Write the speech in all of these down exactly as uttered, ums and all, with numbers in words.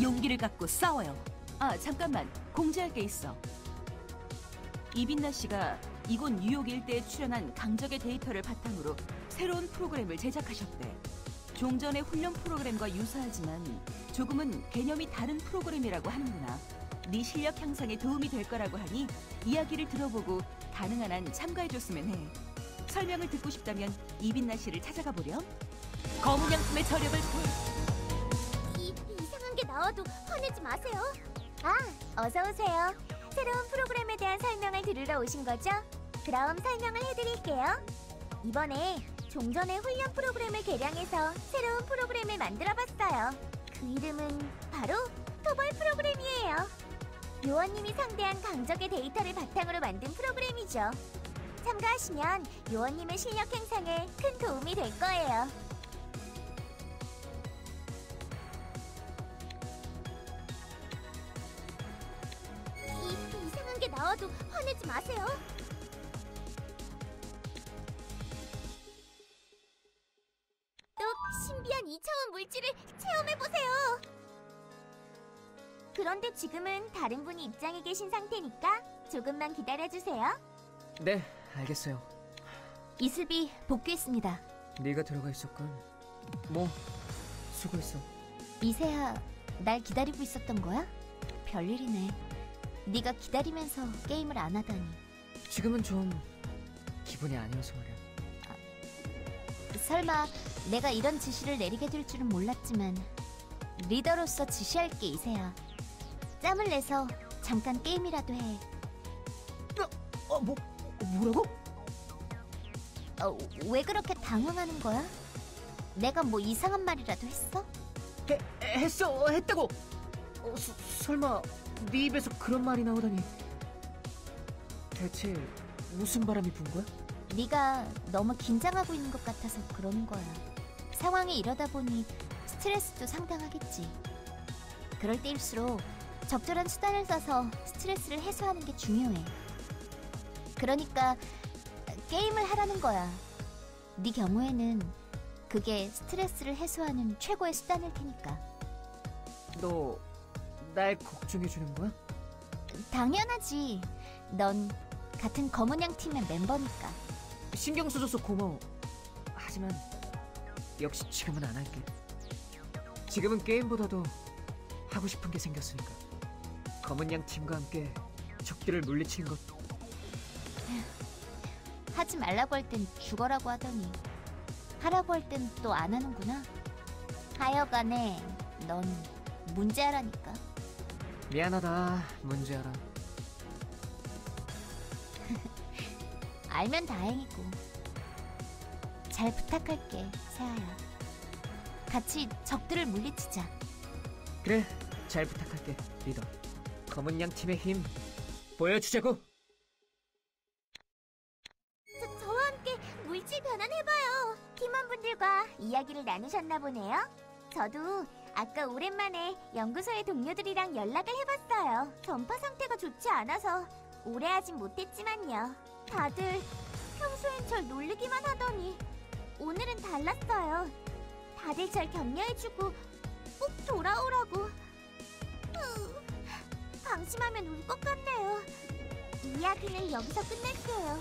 용기를 갖고 싸워요. 아, 잠깐만. 공지할 게 있어. 이빈나 씨가 이곳 뉴욕 일대에 출연한 강적의 데이터를 바탕으로 새로운 프로그램을 제작하셨대. 종전의 훈련 프로그램과 유사하지만 조금은 개념이 다른 프로그램이라고 하는구나. 네 실력 향상에 도움이 될 거라고 하니 이야기를 들어보고 가능한 한 참가해줬으면 해. 설명을 듣고 싶다면 이빈나 씨를 찾아가 보렴. 검은 양팀의 저력을 보여. 이, 이상한 게 나와도 화내지 마세요. 아, 어서 오세요. 새로운 프로그램에 대한 설명을 들으러 오신 거죠? 그럼 설명을 해드릴게요. 이번에 종전의 훈련 프로그램을 개량해서 새로운 프로그램을 만들어봤어요. 그 이름은 바로 토벌 프로그램이에요. 요원님이 상대한 강적의 데이터를 바탕으로 만든 프로그램이죠. 참가하시면 요원님의 실력 향상에 큰 도움이 될 거예요. 이, 이상한 게 나와도 화내지 마세요. 또 신비한 이 차원 물질을 체험해보세요. 그런데 지금은 다른 분이 입장에 계신 상태니까 조금만 기다려주세요. 네, 알겠어요. 이슬비 복귀했습니다. 네가 들어가 있었군. 뭐, 수고했어. 이세야, 날 기다리고 있었던 거야? 별일이네. 네가 기다리면서 게임을 안 하다니. 지금은 좀 기분이 아니어서 말이야. 아, 설마 내가 이런 지시를 내리게 될 줄은 몰랐지만 리더로서 지시할게, 이세야. 짬을 내서 잠깐 게임이라도 해. 어, 어 뭐, 뭐라고? 어, 왜 그렇게 당황하는 거야? 내가 뭐 이상한 말이라도 했어? 해, 했어, 했다고! 어, 서, 설마 네 입에서 그런 말이 나오다니. 대체 무슨 바람이 분 거야? 네가 너무 긴장하고 있는 것 같아서 그러는 거야. 상황이 이러다 보니 스트레스도 상당하겠지. 그럴 때일수록 적절한 수단을 써서 스트레스를 해소하는 게 중요해. 그러니까 게임을 하라는 거야. 네 경우에는 그게 스트레스를 해소하는 최고의 수단일 테니까. 너 날 걱정해주는 거야? 당연하지. 넌 같은 검은 양 팀의 멤버니까. 신경 써줘서 고마워. 하지만 역시 지금은 안 할게. 지금은 게임보다도 하고 싶은 게 생겼으니까. 검은 양 팀과 함께 적들을 물리치는 것. 하지 말라고 할 땐 죽어라고 하더니 하라고 할 땐 또 안 하는구나. 하여간에 넌 문제아라니까. 미안하다, 문제아라. 알면 다행이고. 잘 부탁할게, 세아야. 같이 적들을 물리치자. 그래, 잘 부탁할게, 리더. 검은 양 팀의 힘 보여주자고. 저, 저와 함께 물질 변환해봐요. 팀원분들과 이야기를 나누셨나 보네요. 저도 아까 오랜만에 연구소의 동료들이랑 연락을 해봤어요. 전파 상태가 좋지 않아서 오래 하진 못했지만요. 다들 평소엔 절 놀리기만 하더니 오늘은 달랐어요. 다들 절 격려해주고 꼭 돌아오라고. 으, 방심하면 울 것 같네요. 이야기는 여기서 끝낼게요.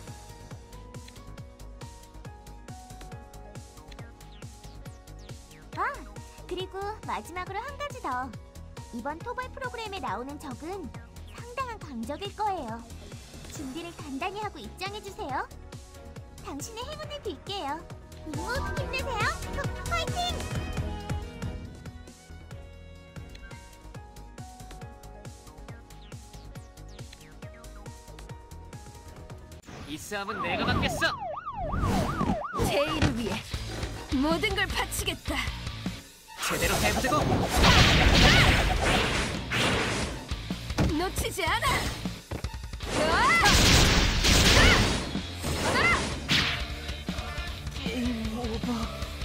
아, 그리고 마지막으로 한 가지 더. 이번 토벌 프로그램에 나오는 적은 상당한 강적일 거예요. 준비를 단단히 하고 입장해주세요. 당신의 행운을 빌게요. 임무 힘내세요. 파, 파이팅! 이 싸움은 내가 받겠어. 제의를 위해 모든 걸 바치겠다. 제대로 해보자고. 놓치지 않아. 게임 오버.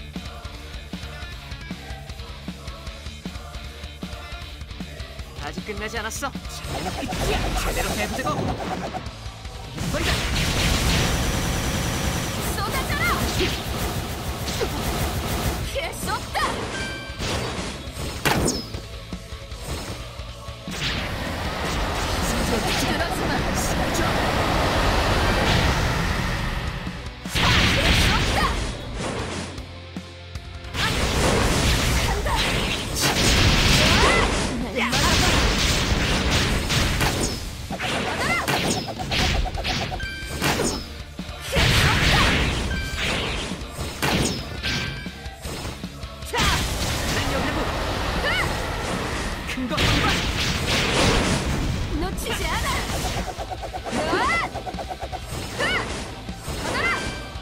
아직 끝나지 않았어. 제대로 해보자고. 이거야. 쏟아져라. 피할 수 없다. 놓치지 않아. 으아! 으아! 받아라.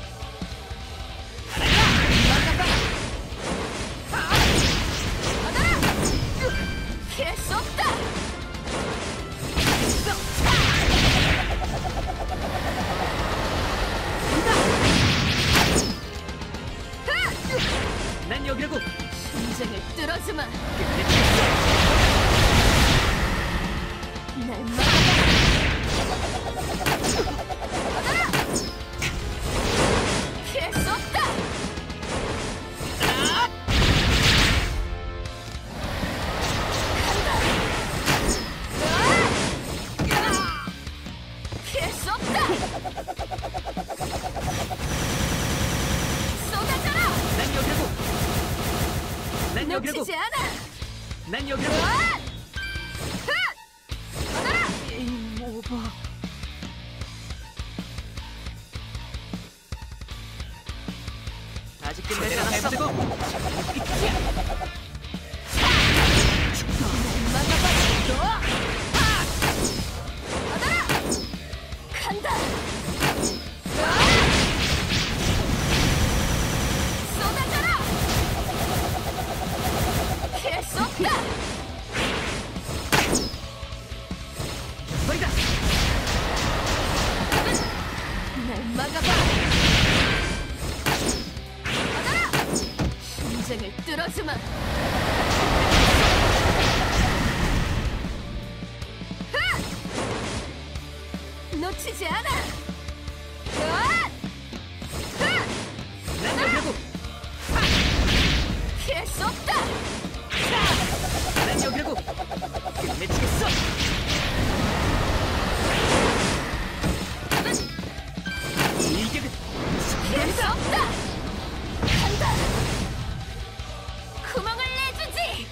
막아봐. 받아라. 피할 수 없다. 난 여기라고. 심장을 뚫어주마. 날 막아봐. 받아라. 피할 수 없다. 간다. 으아! 피할 수 없다. 쏟아져라. 난 여기라고. 난 여기라고. 놓치지 않아. 난 여기라고. 으아! 으아! 받아라. 게임 오버. 아직 끝내지 않았어. 막아봐. 너. 받아라. 간다. 으아! 쏟아져라. 피할 수 없다. 버리다. 날 막아봐. 받아라. 심장을 뚫어주마. 흐! 놓치지 않아. 으아! 흐! 난 여기라고. 피할 수 없다. 난 여기라고. 끝내주겠어. 이격은 피할 수 없다. 간다. 구멍을 내주지.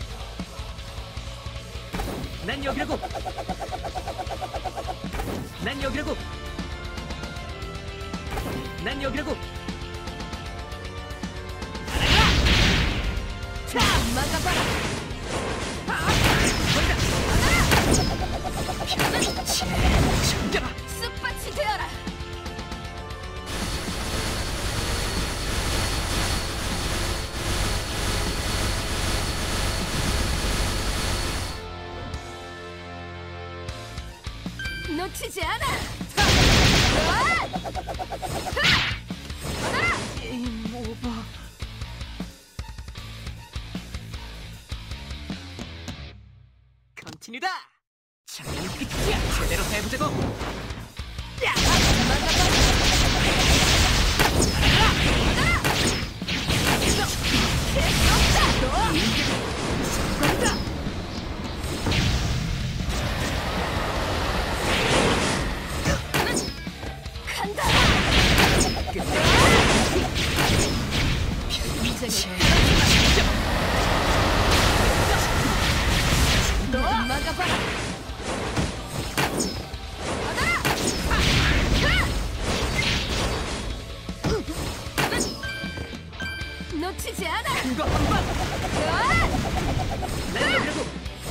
난 여기라고. 난 여기라고. 난 여기라고. 자, 막아봐라. 버리다. 챙겨라. 쑥밭이 되어라. 놓치지 않아. 으아! 받아라. 게임 오버. 컨티뉴다. 장난 끝이야. 제대로 해보자고. 야! 성공이다. 간다. 인생을 너 막아봐라. 받아라. 놓치지 않아. 이거 한 번. 으아! 난 여기라고.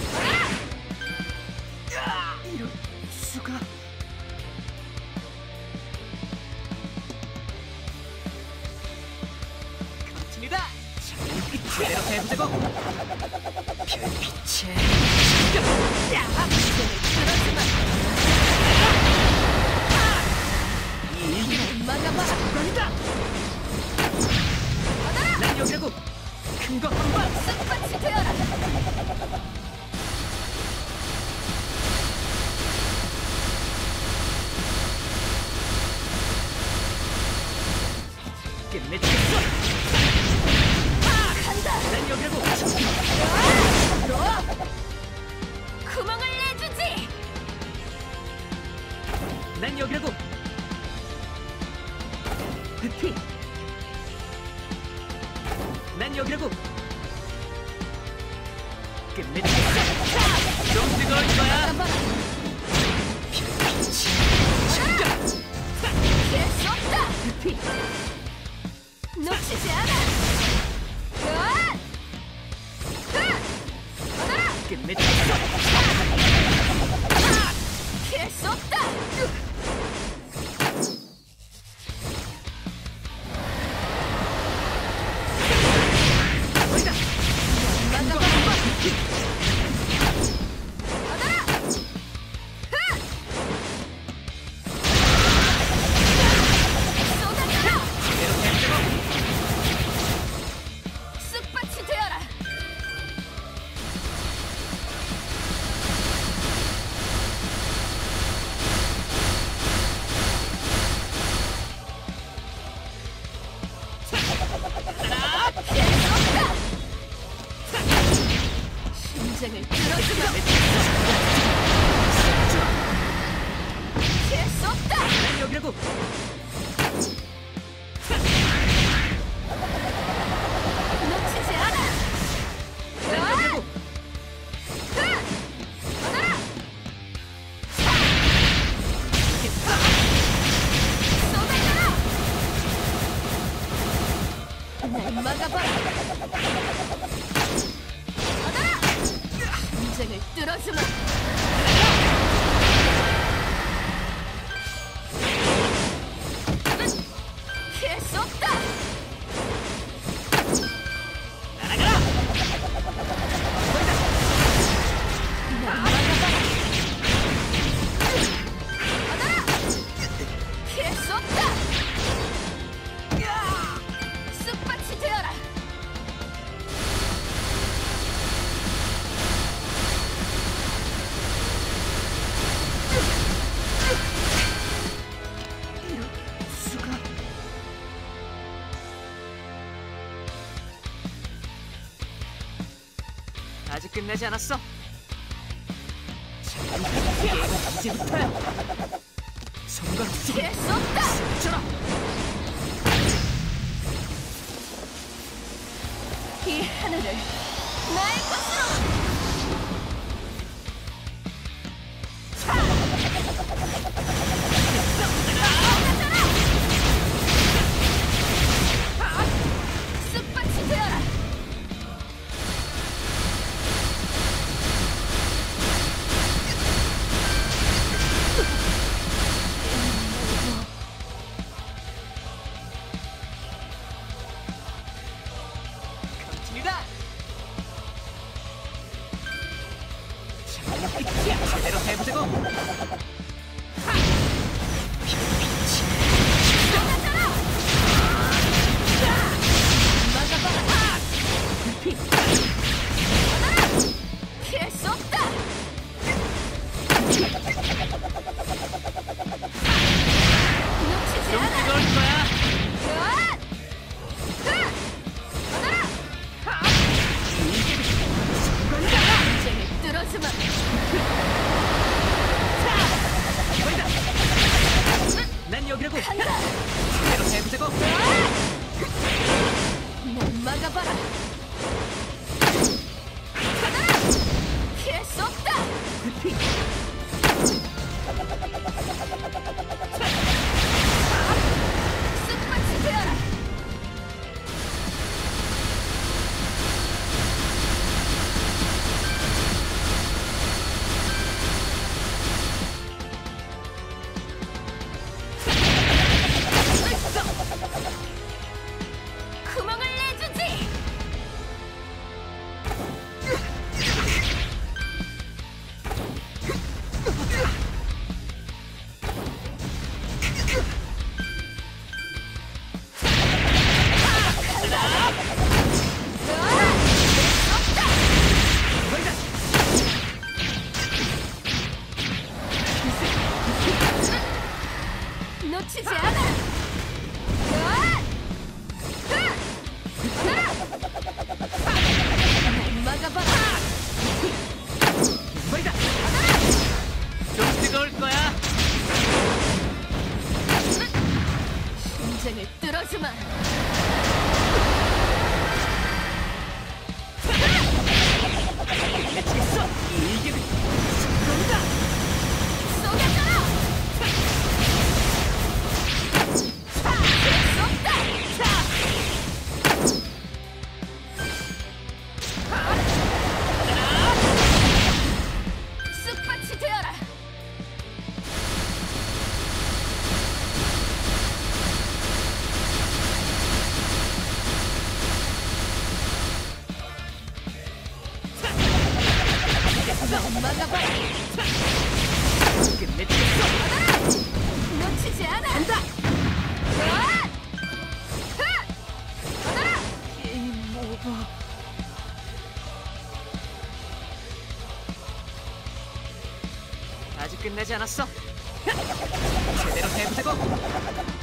이럴 수가. 컨티뉴다. 장난 끝. 제대로 해보자고. 별빛의 충격. 야! 그러지마. 이 일기는 막아봐라. 성공이다. 받아라. 난 여기라고. 큰 거 한 번. 쑥밭이 되어라. 끝내주겠어. 간다. 난 여기라고. 너 구멍을 내주지. 난 여기라고. 피. 난 여기라고. 끝내주겠어. 좀 뜨거울 거야. 막아봐라. 별빛이 충격. 피할 수 없다. 피. 놓치지 않아. 으아! 으아! 받아라. 끝내주겠어. 끝나지 않았어. 게임은 이제부터야. 손가락 피할 수 없다. 쏘라. 이 하늘을 나의 것으로. 쑥밭이 되어라. 강진이다. 제대로 해보자고. 피할 수 없다. 놓치지 좀 않아. 뜨거울 거야. 으앗! 으앗! 받아라. 인생을 뚫어주마. 보인다. 난 여기라고. 간다. 제대로 해보자고. 날 막아봐라. 받아라. 피할 수 없다. 쑥밭이 되어라. 구멍을 내주지. 보인다. 놓치지 않아. 으앗! 으앗! 으앗! 날 막아봐라. 보인다. 좀 뜨거울 거야. 인생을 뚫어주마. 미치겠어. 이게 그런가. 쏘겠잖아. 피할 수 없다. 쑥밭이 되어라. 날 막아봐라. 끝내주겠어. 놓치지 않아. 간다. 받아라. 게임 오버. 아직 끝나지 않았어. 제대로 해보자고.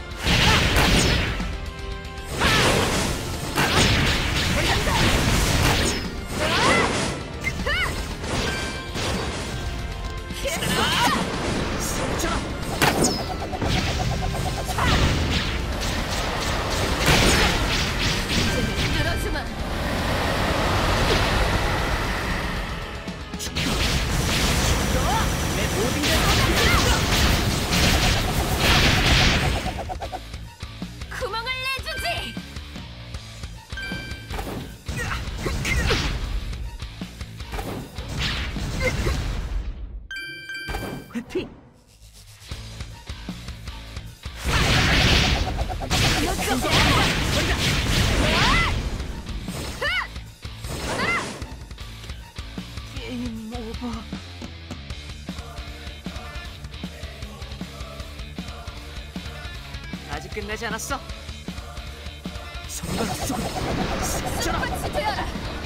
피할 수 없다. 쏘라. 인생을 뚫어주마. 내 모든 게 구멍을 내주지. 회피. 놓치지 않아. 보인다. 받아라. 게임 오버. 아직 끝나지 않았어. 손가락 쪽으로. 쏘라. 쑥밭이 되어라.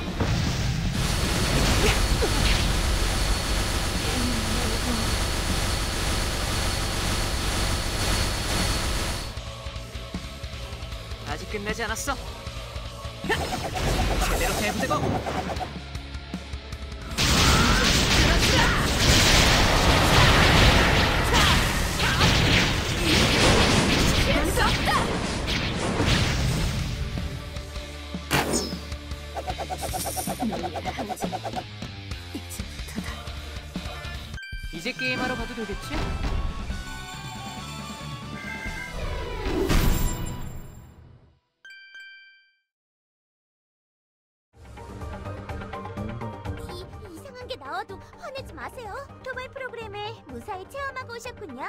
아직 끝나지 않았어. 제대로 해보자고. 이제 게임하러 가도 되겠지? 이, 이상한 게 나와도 화내지 마세요. 토벌 프로그램을 무사히 체험하고 오셨군요.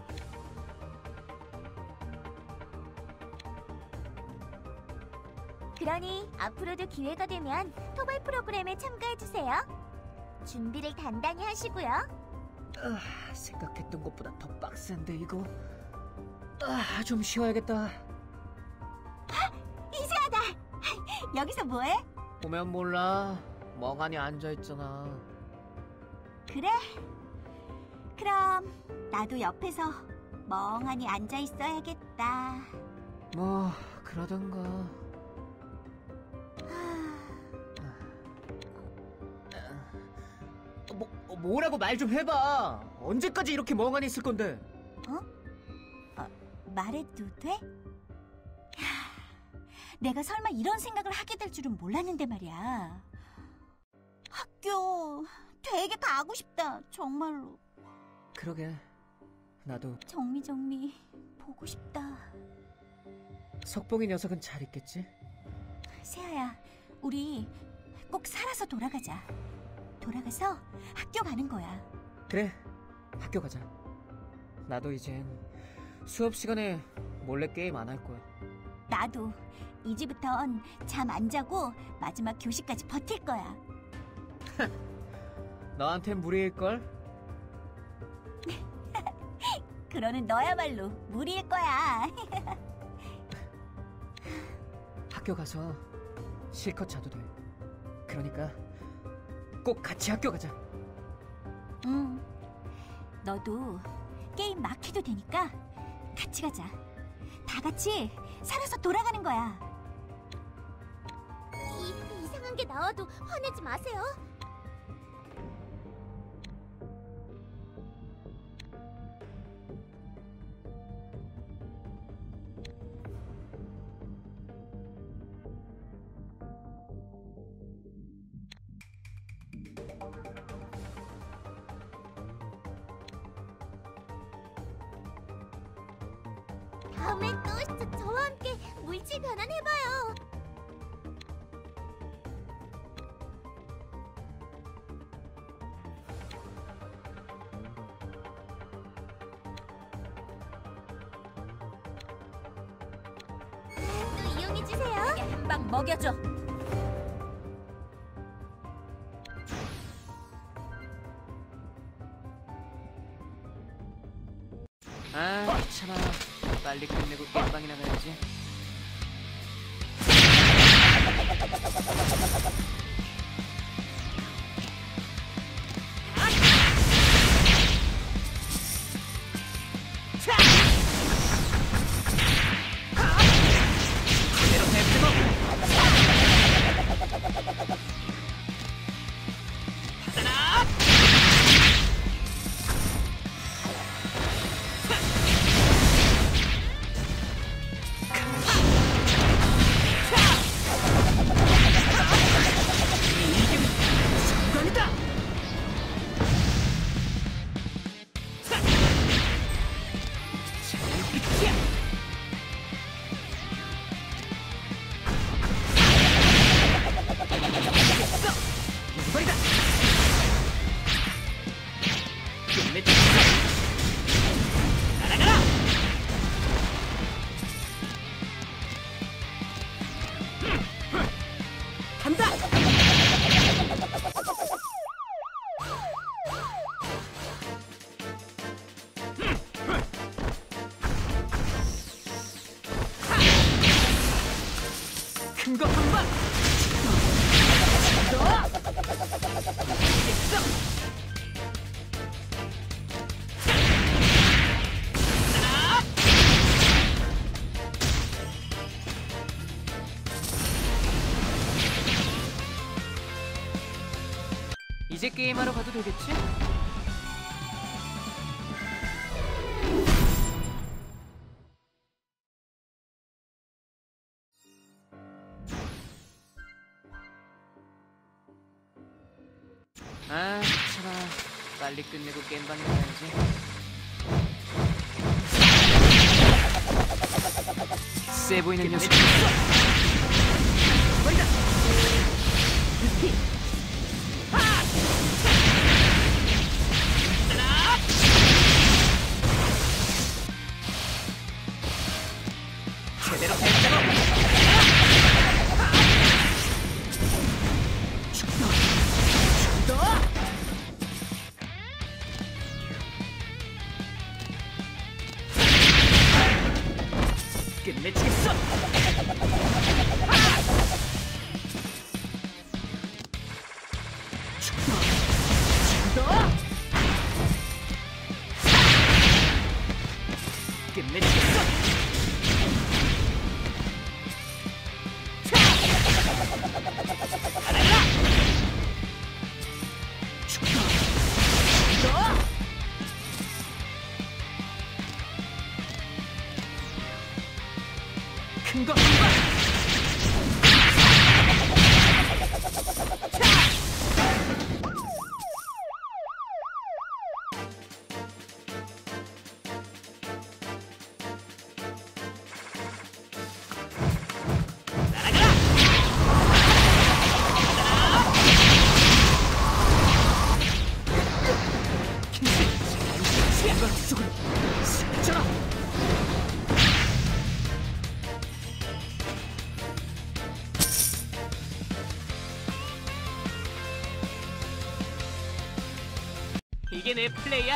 그러니 앞으로도 기회가 되면 토벌 프로그램에 참가해주세요. 준비를 단단히 하시고요. 아, 생각했던 것보다 더 빡센데 이거. 아, 좀 쉬어야겠다. 이세하다. 여기서 뭐해? 보면 몰라. 멍하니 앉아있잖아. 그래? 그럼 나도 옆에서 멍하니 앉아 있어야겠다. 뭐 그러던가. 뭐, 뭐라고 말 좀 해봐. 언제까지 이렇게 멍하니 있을 건데? 어, 말해도 돼? 야, 내가 설마 이런 생각을 하게 될 줄은 몰랐는데 말이야. 학교 되게 가고 싶다, 정말로. 그러게, 나도. 정미정미 보고 싶다. 석봉이 녀석은 잘 있겠지? 세아야, 우리 꼭 살아서 돌아가자. 돌아가서 학교 가는 거야. 그래, 학교 가자. 나도 이젠 수업 시간에 몰래 게임 안 할 거야. 나도 이제부턴 잠 안 자고 마지막 교시까지 버틸 거야. 너한텐 무리일걸? 그러는 너야말로 무리일 거야. 학교 가서 실컷 자도 돼. 그러니까 꼭 같이 학교 가자. 응. 너도 게임 막 해도 되니까 같이 가자. 다 같이 살아서 돌아가는 거야. 이, 이상한 게 나와도 화내지 마세요. 다음에 또 저, 저와 함께 물질 변환해봐요. 또 이용해주세요. 한 방 먹여줘. 아, 귀찮아. 빨리 끝내고 게임방이나 가야지. 제대로 대표고. 하나. 큰거 한 방! 이제 게임하러 가도 되겠지? 아, 귀찮아. 빨리 끝내고 겜방에 가야지. 세 보이는 녀석. 머리다. 제대로 했다고. 죽다. 죽다. 끝내주겠어. 죽다. 죽다. 끝내주겠어. 큰 거 한 방! 날아가라! 이걸 속으로 스쳐라! 이게 내 플레이야.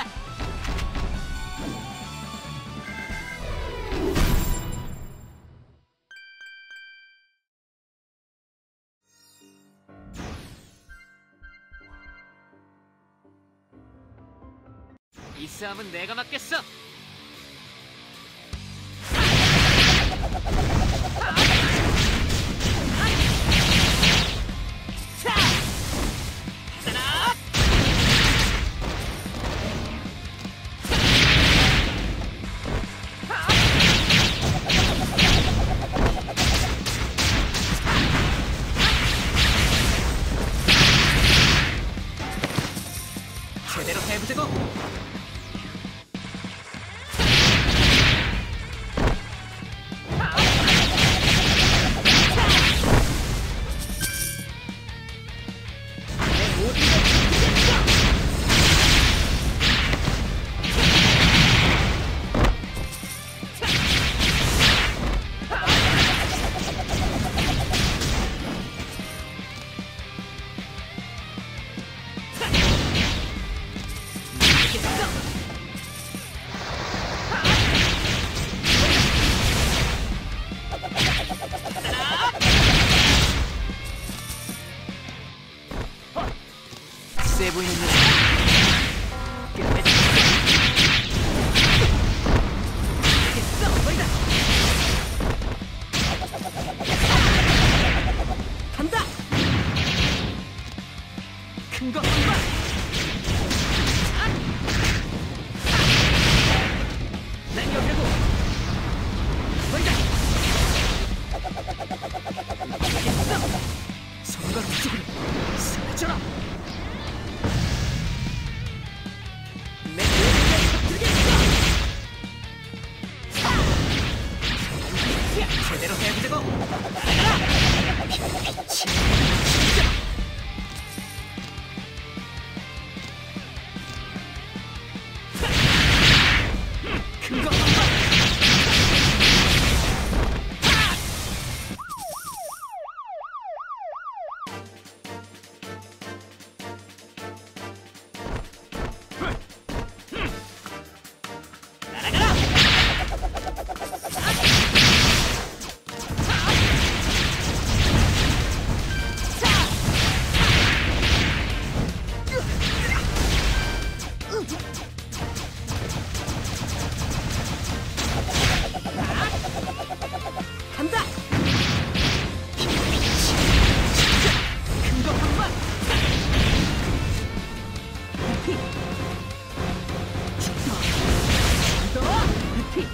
이 싸움은 내가 맡겠어. 제대로 해보자고. 세 보이는 녀석. 끝내주겠어. 머리다. 간다. 큰 거 한 방. 난 여기라고. 머리다. 끝내주겠어. 손과 뒤쪽으로 사라져라. 제대로 해보자고. 큰 거 한 방. 간다. 큰 거 한 방. 죽다. 죽다. 피.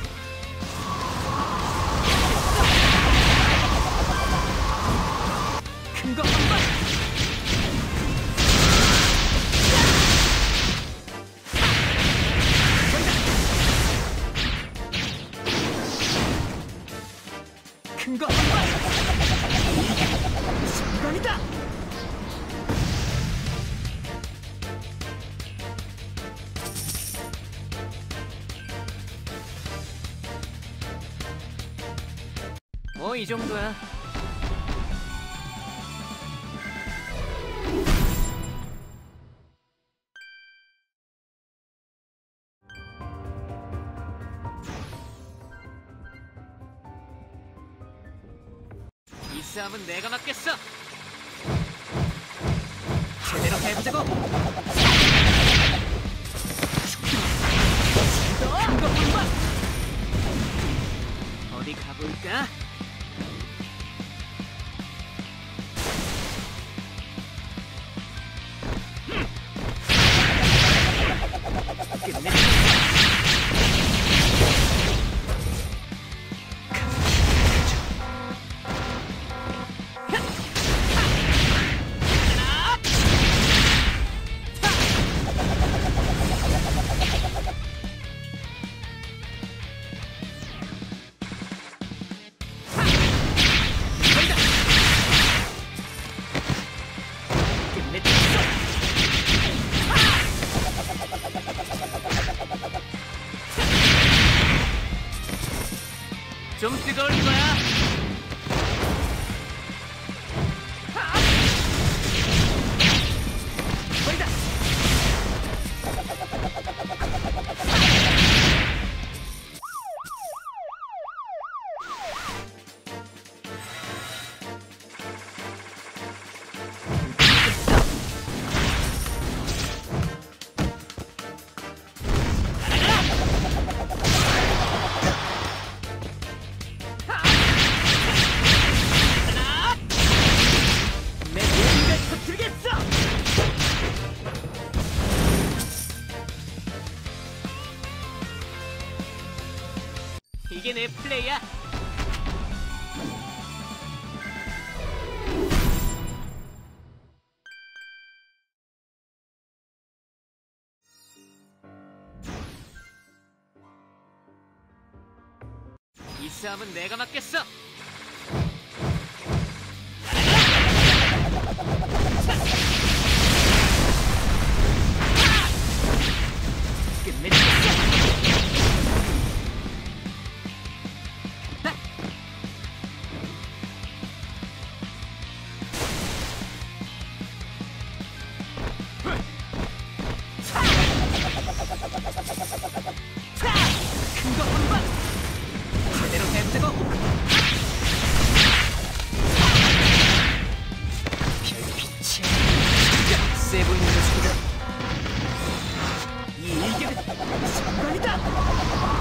큰 거 한 방. 큰 거 한방 순간이다. 뭐 이 정도야. 이 싸움은 내가 맡겠어. 제대로 해보자고. 큰거 한방 어디 가볼까? 끝내. 좀 뜨거울 거야. 보인다. 이게 내 플레이야. 이 싸움은 내가 맡겠어. 끝내주겠어. 큰거 한방 제대로 해보자고. 별빛이 세 보이는 녀석이다. 이 일격은 순간이다.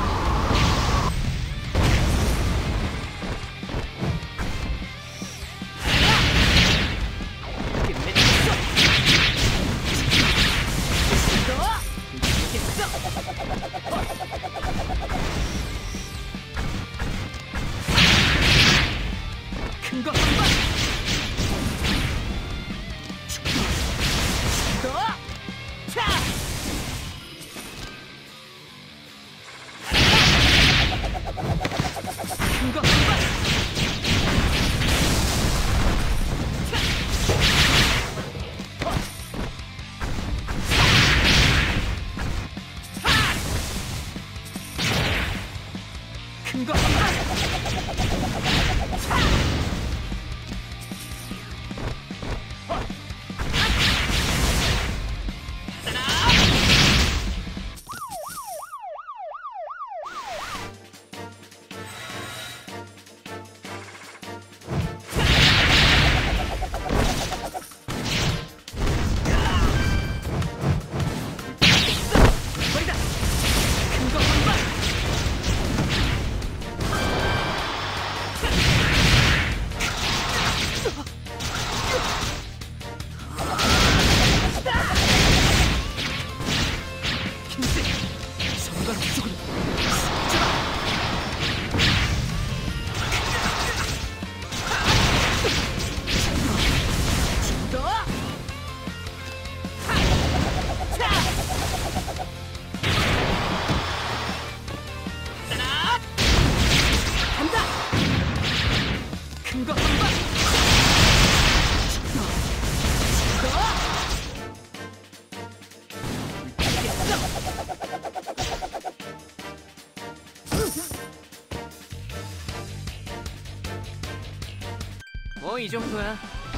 큰거 한방 큰거 한방 큰거 한방 큰거 한방 이 정도야.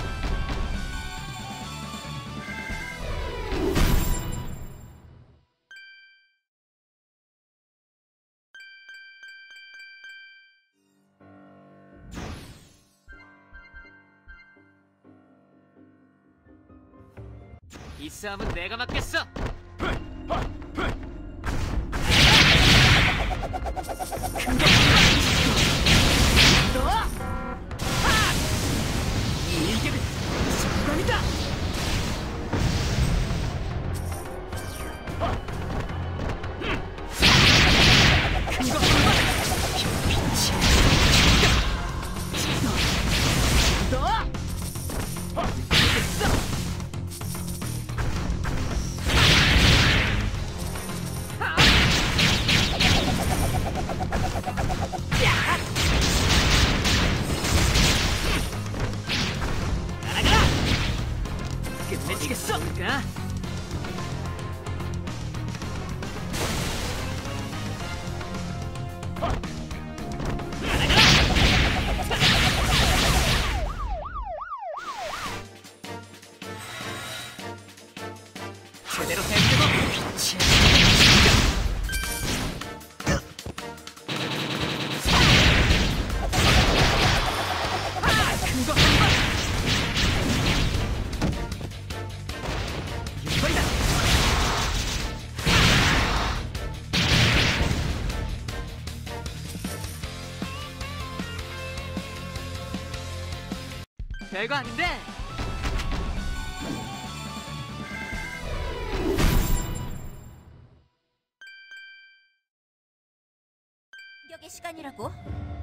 이 싸움은 내가 맡겠어. 이 일격은 순간이다. 큰 것뿐만 빛이 너 알겠어. 끝내주겠어. 가. 제대로 해주고 빛이 큰거 한번 이거이다. 별거 아닌데. 공격의 시간이라고?